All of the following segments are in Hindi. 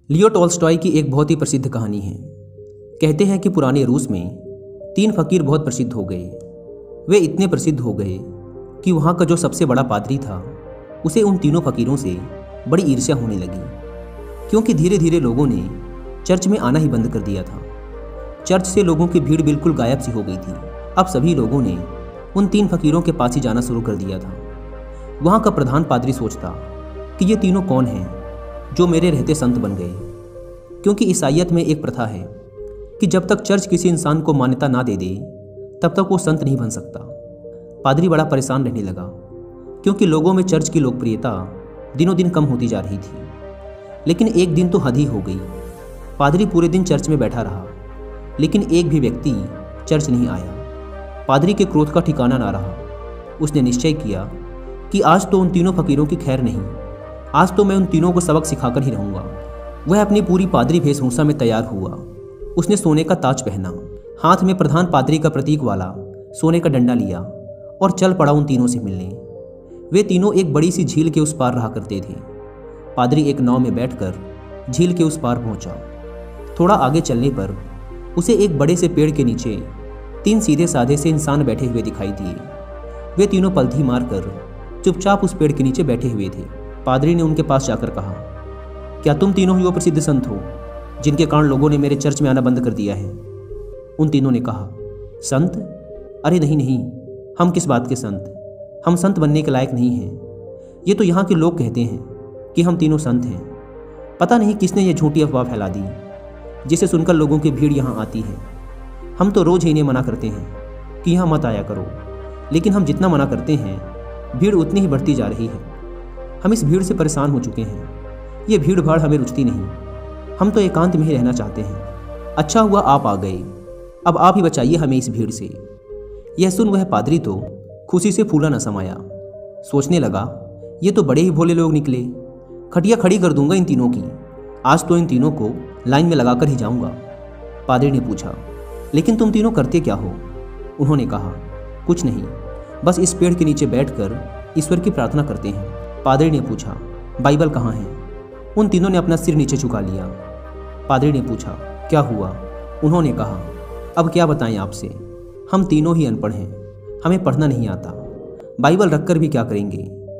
लियो टॉल्स्टॉय की एक बहुत ही प्रसिद्ध कहानी है। कहते हैं कि पुराने रूस में 3 फकीर बहुत प्रसिद्ध हो गए। वे इतने प्रसिद्ध हो गए कि वहाँ का जो सबसे बड़ा पादरी था उसे उन तीनों फकीरों से बड़ी ईर्ष्या होने लगी, क्योंकि धीरे धीरे लोगों ने चर्च में आना ही बंद कर दिया था। चर्च से लोगों की भीड़ बिल्कुल गायब सी हो गई थी। अब सभी लोगों ने उन 3 फकीरों के पास ही जाना शुरू कर दिया था। वहाँ का प्रधान पादरी सोचता कि ये तीनों कौन हैं जो मेरे रहते संत बन गए, क्योंकि ईसाईयत में एक प्रथा है कि जब तक चर्च किसी इंसान को मान्यता ना दे दे तब तक वो संत नहीं बन सकता। पादरी बड़ा परेशान रहने लगा, क्योंकि लोगों में चर्च की लोकप्रियता दिनों दिन कम होती जा रही थी। लेकिन एक दिन तो हद ही हो गई। पादरी पूरे दिन चर्च में बैठा रहा, लेकिन एक भी व्यक्ति चर्च नहीं आया। पादरी के क्रोध का ठिकाना ना रहा। उसने निश्चय किया कि आज तो उन तीनों फकीरों की खैर नहीं, आज तो मैं उन तीनों को सबक सिखाकर ही रहूंगा। वह अपनी पूरी पादरी वेशभूषा में तैयार हुआ। उसने सोने का ताज पहना, हाथ में प्रधान पादरी का प्रतीक वाला सोने का डंडा लिया और चल पड़ा उन तीनों से मिलने। वे तीनों एक बड़ी सी झील के उस पार रहा करते थे। पादरी एक नाव में बैठकर झील के उस पार पहुंचा। थोड़ा आगे चलने पर उसे एक बड़े से पेड़ के नीचे 3 सीधे साधे से इंसान बैठे हुए दिखाई दिए। वे तीनों पलथी मारकर चुपचाप उस पेड़ के नीचे बैठे हुए थे। पादरी ने उनके पास जाकर कहा, क्या तुम तीनों ही वो प्रसिद्ध संत हो जिनके कारण लोगों ने मेरे चर्च में आना बंद कर दिया है? उन तीनों ने कहा, संत? अरे नहीं नहीं, हम किस बात के संत? हम संत बनने के लायक नहीं हैं। ये तो यहाँ के लोग कहते हैं कि हम तीनों संत हैं। पता नहीं किसने ये झूठी अफवाह फैला दी, जिसे सुनकर लोगों की भीड़ यहाँ आती है। हम तो रोज़ ही इन्हें मना करते हैं कि यहाँ मत आया करो, लेकिन हम जितना मना करते हैं भीड़ उतनी ही बढ़ती जा रही है। हम इस भीड़ से परेशान हो चुके हैं। ये भीड़ भाड़ हमें रुचती नहीं। हम तो एकांत में ही रहना चाहते हैं। अच्छा हुआ आप आ गए। अब आप ही बचाइए हमें इस भीड़ से। यह सुन वह पादरी तो खुशी से फूला न समाया। सोचने लगा, ये तो बड़े ही भोले लोग निकले। खटिया खड़ी कर दूंगा इन तीनों की। आज तो इन तीनों को लाइन में लगाकर ही जाऊंगा। पादरी ने पूछा, लेकिन तुम तीनों करते क्या हो? उन्होंने कहा, कुछ नहीं, बस इस पेड़ के नीचे बैठकर ईश्वर की प्रार्थना करते हैं। पादरी ने पूछा, बाइबल कहाँ है? उन तीनों ने अपना सिर नीचे झुका लिया। पादरी ने पूछा, क्या हुआ? उन्होंने कहा, अब क्या बताएं आपसे, हम तीनों ही अनपढ़ हैं, हमें पढ़ना नहीं आता। बाइबल रखकर भी क्या करेंगे?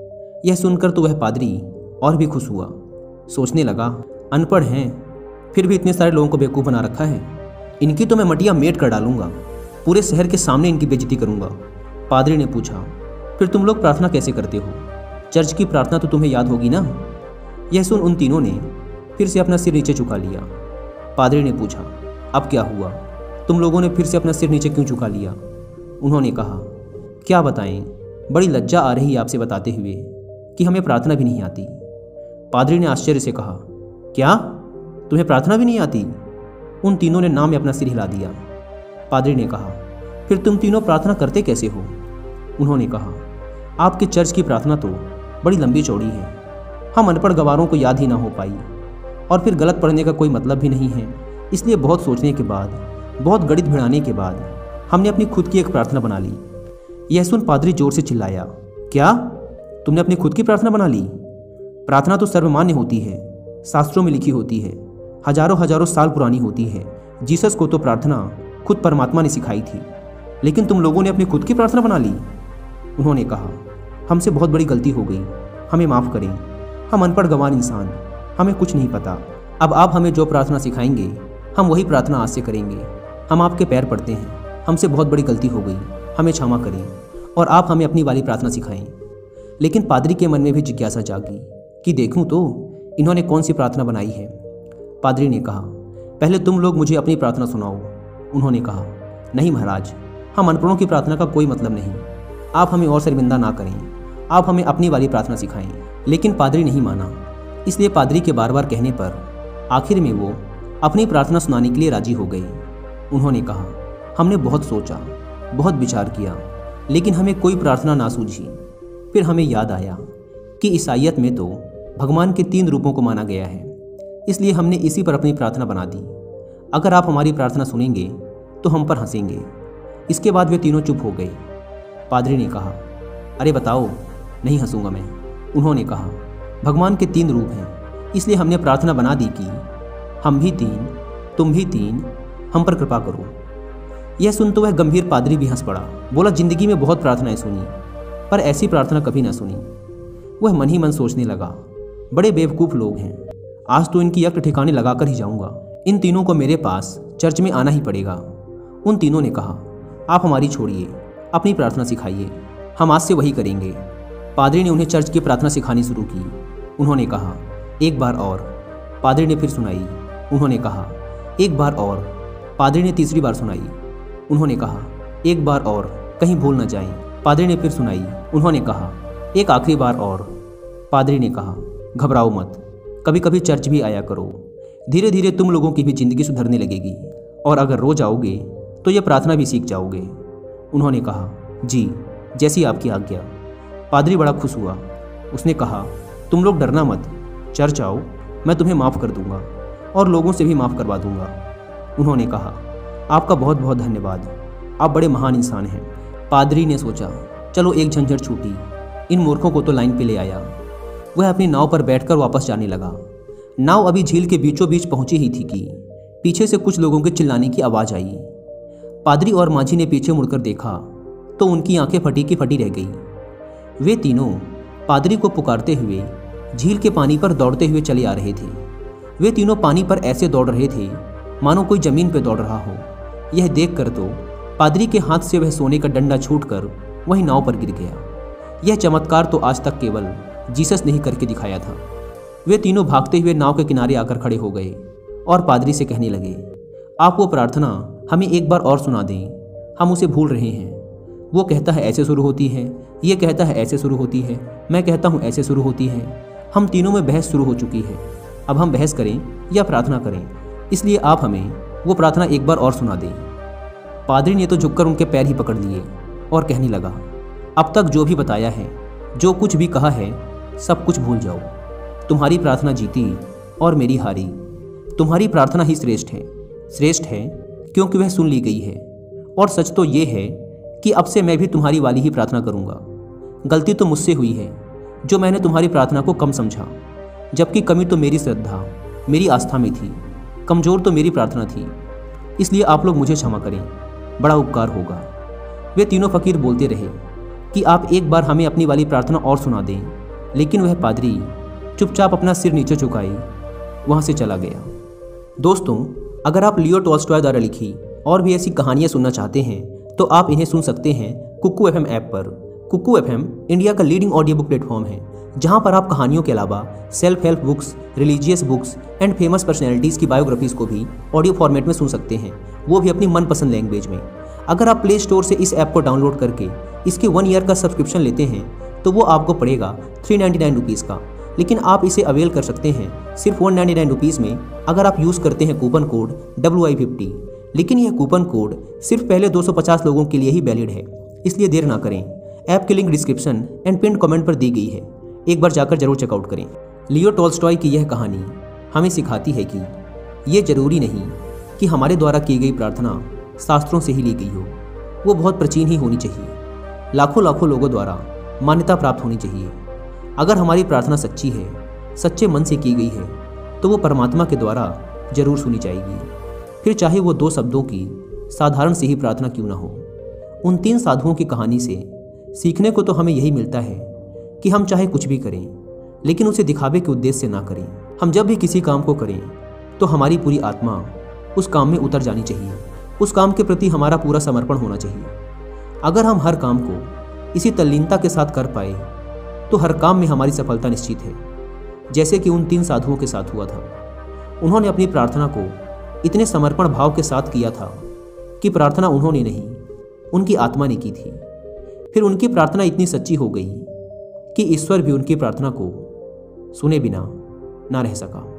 यह सुनकर तो वह पादरी और भी खुश हुआ। सोचने लगा, अनपढ़ हैं फिर भी इतने सारे लोगों को बेवकूफ़ बना रखा है। इनकी तो मैं मटिया मेट कर डालूंगा, पूरे शहर के सामने इनकी बेइज्जती करूंगा। पादरी ने पूछा, फिर तुम लोग प्रार्थना कैसे करते हो? चर्च की प्रार्थना तो तुम्हें याद होगी ना? यह सुन उन तीनों ने फिर से अपना सिर नीचे झुका लिया। पादरी ने पूछा, अब क्या हुआ? तुम लोगों ने फिर से अपना सिर नीचे क्यों झुका लिया? उन्होंने कहा, क्या बताएं, बड़ी लज्जा आ रही है आपसे बताते हुए कि हमें प्रार्थना भी नहीं आती। पादरी ने आश्चर्य से कहा, क्या तुम्हें प्रार्थना भी नहीं आती? उन तीनों ने नाम में अपना सिर हिला दिया। पादरी ने कहा, फिर तुम तीनों प्रार्थना करते कैसे हो? उन्होंने कहा, आपके चर्च की प्रार्थना तो बड़ी लंबी चौड़ी है, हम अनपढ़ गवारों को याद ही ना हो पाई, और फिर गलत पढ़ने का कोई मतलब भी नहीं है। इसलिए बहुत सोचने के बाद, बहुत गणित भिड़ाने के बाद हमने अपनी खुद की एक प्रार्थना बना ली। यह सुन पादरी जोर से चिल्लाया, क्या तुमने अपनी खुद की प्रार्थना बना ली? प्रार्थना तो सर्वमान्य होती है, शास्त्रों में लिखी होती है, हजारों हजारों साल पुरानी होती है। जीसस को तो प्रार्थना खुद परमात्मा ने सिखाई थी, लेकिन तुम लोगों ने अपनी खुद की प्रार्थना बना ली। उन्होंने कहा, हमसे बहुत बड़ी गलती हो गई, हमें माफ़ करें। हम अनपढ़ गंवार इंसान, हमें कुछ नहीं पता। अब आप हमें जो प्रार्थना सिखाएंगे हम वही प्रार्थना आज से करेंगे। हम आपके पैर पड़ते हैं, हमसे बहुत बड़ी गलती हो गई, हमें क्षमा करें और आप हमें अपनी वाली प्रार्थना सिखाएं। लेकिन पादरी के मन में भी जिज्ञासा जागी कि देखूं तो इन्होंने कौन सी प्रार्थना बनाई है। पादरी ने कहा, पहले तुम लोग मुझे अपनी प्रार्थना सुनाओ। उन्होंने कहा, नहीं महाराज, हम अनपढ़ों की प्रार्थना का कोई मतलब नहीं। आप हमें और शर्मिंदा ना करें, आप हमें अपनी वाली प्रार्थना सिखाएं। लेकिन पादरी नहीं माना। इसलिए पादरी के बार बार कहने पर आखिर में वो अपनी प्रार्थना सुनाने के लिए राजी हो गई। उन्होंने कहा, हमने बहुत सोचा, बहुत विचार किया, लेकिन हमें कोई प्रार्थना ना सूझी। फिर हमें याद आया कि ईसाईयत में तो भगवान के 3 रूपों को माना गया है, इसलिए हमने इसी पर अपनी प्रार्थना बना दी। अगर आप हमारी प्रार्थना सुनेंगे तो हम पर हंसेंगे। इसके बाद वे तीनों चुप हो गए। पादरी ने कहा, अरे बताओ, नहीं हंसूंगा मैं। उन्होंने कहा, भगवान के 3 रूप हैं, इसलिए हमने प्रार्थना बना दी कि हम भी 3, तुम भी 3, हम पर कृपा करो। यह सुन तो वह गंभीर पादरी भी हंस पड़ा। बोला, जिंदगी में बहुत प्रार्थनाएं सुनी, पर ऐसी प्रार्थना कभी ना सुनी। वह मन ही मन सोचने लगा, बड़े बेवकूफ़ लोग हैं, आज तो इनकी यक्ट ठिकाने लगा कर ही जाऊंगा। इन तीनों को मेरे पास चर्च में आना ही पड़ेगा। उन तीनों ने कहा, आप हमारी छोड़िए, अपनी प्रार्थना सिखाइए, हम आज से वही करेंगे। पादरी ने उन्हें चर्च की प्रार्थना सिखानी शुरू की। उन्होंने कहा, एक बार और। पादरी ने फिर सुनाई। उन्होंने कहा, एक बार और। पादरी ने तीसरी बार सुनाई। उन्होंने कहा, एक बार और, कहीं भूल न जाएं। पादरी ने फिर सुनाई। उन्होंने कहा, एक आखिरी बार और। पादरी ने कहा, घबराओ मत, कभी कभी चर्च भी आया करो, धीरे धीरे तुम लोगों की भी जिंदगी सुधरने लगेगी, और अगर रोज आओगे तो यह प्रार्थना भी सीख जाओगे। उन्होंने कहा, जी, जैसी आपकी आज्ञा। पादरी बड़ा खुश हुआ। उसने कहा, तुम लोग डरना मत, चर्च आओ, मैं तुम्हें माफ़ कर दूंगा और लोगों से भी माफ़ करवा दूंगा। उन्होंने कहा, आपका बहुत बहुत धन्यवाद, आप बड़े महान इंसान हैं। पादरी ने सोचा, चलो एक झंझट छूटी, इन मूर्खों को तो लाइन पे ले आया। वह अपनी नाव पर बैठकर वापस जाने लगा। नाव अभी झील के बीचों बीच पहुंची ही थी कि पीछे से कुछ लोगों के चिल्लाने की आवाज़ आई। पादरी और माझी ने पीछे मुड़कर देखा तो उनकी आंखें फटी की फटी रह गई। वे तीनों पादरी को पुकारते हुए झील के पानी पर दौड़ते हुए चले आ रहे थे। वे तीनों पानी पर ऐसे दौड़ रहे थे मानो कोई जमीन पर दौड़ रहा हो। यह देखकर तो पादरी के हाथ से वह सोने का डंडा छूटकर वही नाव पर गिर गया। यह चमत्कार तो आज तक केवल जीसस ने ही करके दिखाया था। वे तीनों भागते हुए नाव के किनारे आकर खड़े हो गए और पादरी से कहने लगे, आप वो प्रार्थना हमें एक बार और सुना दें, हम उसे भूल रहे हैं। वो कहता है ऐसे शुरू होती है, ये कहता है ऐसे शुरू होती है, मैं कहता हूँ ऐसे शुरू होती है। हम तीनों में बहस शुरू हो चुकी है। अब हम बहस करें या प्रार्थना करें, इसलिए आप हमें वो प्रार्थना एक बार और सुना दें। पादरी ने तो झुककर उनके पैर ही पकड़ लिए और कहने लगा, अब तक जो भी बताया है, जो कुछ भी कहा है, सब कुछ भूल जाओ। तुम्हारी प्रार्थना जीती और मेरी हारी। तुम्हारी प्रार्थना ही श्रेष्ठ है। श्रेष्ठ है क्योंकि वह सुन ली गई है, और सच तो ये है कि अब से मैं भी तुम्हारी वाली ही प्रार्थना करूँगा। गलती तो मुझसे हुई है जो मैंने तुम्हारी प्रार्थना को कम समझा, जबकि कमी तो मेरी श्रद्धा, मेरी आस्था में थी, कमज़ोर तो मेरी प्रार्थना थी। इसलिए आप लोग मुझे क्षमा करें, बड़ा उपकार होगा। वे तीनों फकीर बोलते रहे कि आप एक बार हमें अपनी वाली प्रार्थना और सुना दें, लेकिन वह पादरी चुपचाप अपना सिर नीचे झुकाए वहाँ से चला गया। दोस्तों, अगर आप लियो टॉल्स्टॉय द्वारा लिखी और भी ऐसी कहानियाँ सुनना चाहते हैं तो आप इन्हें सुन सकते हैं कुक्कू FM ऐप पर। कुक्कू FM इंडिया का लीडिंग ऑडियो बुक प्लेटफॉर्म है, जहां पर आप कहानियों के अलावा self help books, religious books and famous personalities की बायोग्राफीज़ को भी ऑडियो फॉर्मेट में सुन सकते हैं, वो भी अपनी मनपसंद लैंग्वेज में। अगर आप प्ले स्टोर से इस ऐप को डाउनलोड करके इसके 1 ईयर का सब्सक्रिप्शन लेते हैं तो वो आपको पड़ेगा 399 रुपीज़ का, लेकिन आप इसे अवेल कर सकते हैं सिर्फ 199 रुपीज़ में अगर आप यूज़ करते हैं कूपन कोड WI50। लेकिन यह कूपन कोड सिर्फ पहले 250 लोगों के लिए ही वैलिड है, इसलिए देर ना करें। ऐप की link description and pin comment पर दी गई है, एक बार जाकर जरूर चेकआउट करें। लियो टॉल्स्टॉय की यह कहानी हमें सिखाती है कि ये जरूरी नहीं कि हमारे द्वारा की गई प्रार्थना शास्त्रों से ही ली गई हो, वो बहुत प्राचीन ही होनी चाहिए, लाखों लाखों लोगों द्वारा मान्यता प्राप्त होनी चाहिए। अगर हमारी प्रार्थना सच्ची है, सच्चे मन से की गई है, तो वो परमात्मा के द्वारा जरूर सुनी जाएगी, फिर चाहे वो 2 शब्दों की साधारण सी ही प्रार्थना क्यों ना हो। उन 3 साधुओं की कहानी से सीखने को तो हमें यही मिलता है कि हम चाहे कुछ भी करें, लेकिन उसे दिखावे के उद्देश्य से ना करें। हम जब भी किसी काम को करें तो हमारी पूरी आत्मा उस काम में उतर जानी चाहिए, उस काम के प्रति हमारा पूरा समर्पण होना चाहिए। अगर हम हर काम को इसी तल्लीनता के साथ कर पाए तो हर काम में हमारी सफलता निश्चित है, जैसे कि उन 3 साधुओं के साथ हुआ था। उन्होंने अपनी प्रार्थना को इतने समर्पण भाव के साथ किया था कि प्रार्थना उन्होंने नहीं, उनकी आत्मा ने की थी। फिर उनकी प्रार्थना इतनी सच्ची हो गई कि ईश्वर भी उनकी प्रार्थना को सुने बिना ना रह सका।